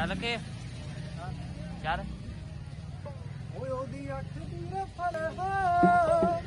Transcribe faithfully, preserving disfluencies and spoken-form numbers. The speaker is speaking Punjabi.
ਚੱਲ ਕੇ ਚੱਲ ਓਏ ਉਹਦੀ ਅੱਖ ਦੀ ਰਫਲ ਹੋ